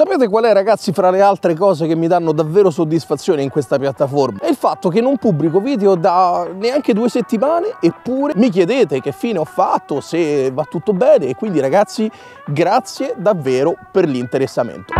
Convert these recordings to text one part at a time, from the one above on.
Sapete qual è, ragazzi, fra le altre cose che mi danno davvero soddisfazione in questa piattaforma? È il fatto che non pubblico video da neanche 2 settimane, eppure mi chiedete che fine ho fatto, se va tutto bene, e quindi, ragazzi, grazie davvero per l'interessamento.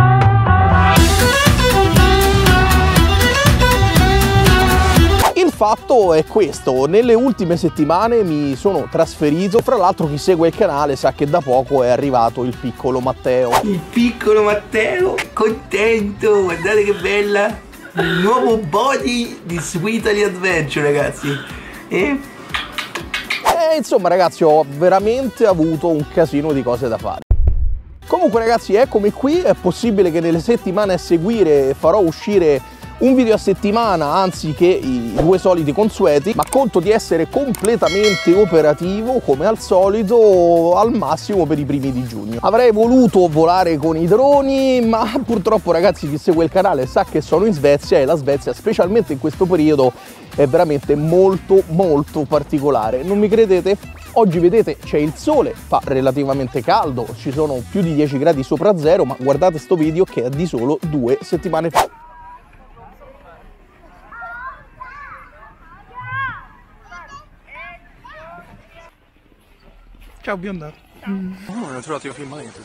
Il fatto è questo: nelle ultime settimane mi sono trasferito, fra l'altro chi segue il canale sa che da poco è arrivato il piccolo Matteo. Il piccolo Matteo, contento, guardate che bella, il nuovo body di Sweetly Adventure, ragazzi. Insomma, ragazzi, ho veramente avuto un casino di cose da fare. Comunque, ragazzi, eccomi qui. È possibile che nelle settimane a seguire farò uscire un video a settimana anziché i 2 soliti consueti, ma conto di essere completamente operativo come al solito al massimo per i primi di giugno. Avrei voluto volare con i droni, ma purtroppo, ragazzi, chi segue il canale sa che sono in Svezia e la Svezia, specialmente in questo periodo, è veramente molto particolare. Non mi credete? Oggi vedete c'è il sole, fa relativamente caldo, ci sono più di 10 gradi sopra zero, ma guardate sto video che è di solo 2 settimane fa. Ciao bionda. Non ho trovato io filmati.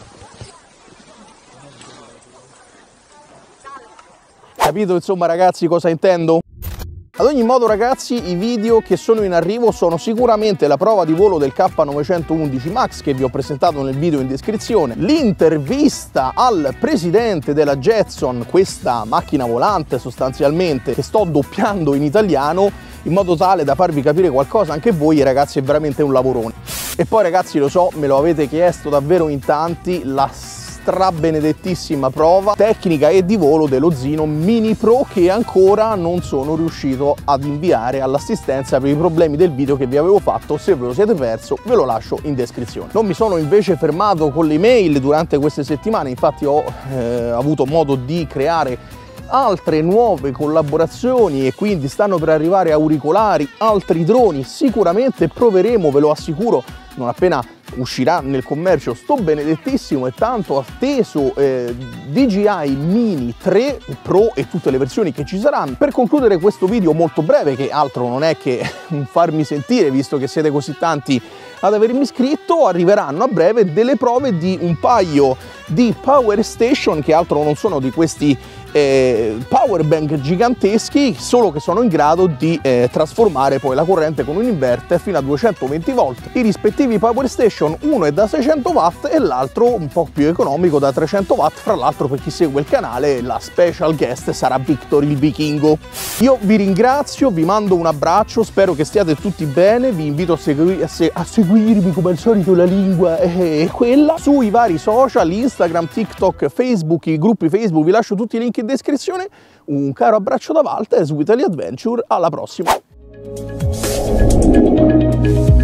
Capito, insomma, ragazzi, cosa intendo? Ad ogni modo, ragazzi, i video che sono in arrivo sono sicuramente la prova di volo del K911 Max che vi ho presentato nel video in descrizione, l'intervista al presidente della Jetson, questa macchina volante sostanzialmente che sto doppiando in italiano in modo tale da farvi capire qualcosa anche voi, ragazzi. È veramente un lavorone. E poi, ragazzi, lo so, me lo avete chiesto davvero in tanti, la strabenedettissima prova tecnica e di volo dello Zino Mini Pro che ancora non sono riuscito ad inviare all'assistenza per i problemi del video che vi avevo fatto. Se ve lo siete perso, ve lo lascio in descrizione. Non mi sono invece fermato con le email durante queste settimane, infatti ho avuto modo di creare altre nuove collaborazioni e quindi stanno per arrivare auricolari, altri droni. Sicuramente proveremo, ve lo assicuro, non appena uscirà nel commercio sto benedettissimo e tanto atteso DJI Mini 3 Pro e tutte le versioni che ci saranno. Per concludere questo video molto breve, che altro non è che un farmi sentire, visto che siete così tanti ad avermi iscritto, arriveranno a breve delle prove di un paio di power station, che altro non sono di questi power bank giganteschi, solo che sono in grado di trasformare poi la corrente con un inverter fino a 220 volt. I rispettivi power station, uno è da 600 watt e l'altro un po' più economico da 300 watt. Fra l'altro, per chi segue il canale, la special guest sarà Victor il Vichingo. Io vi ringrazio, vi mando un abbraccio, spero che stiate tutti bene, vi invito a seguirmi come al solito, la lingua è quella, sui vari social, Instagram, TikTok, Facebook, i gruppi Facebook, vi lascio tutti i link in descrizione. Un caro abbraccio da Walter, Sweetly Adventure, alla prossima!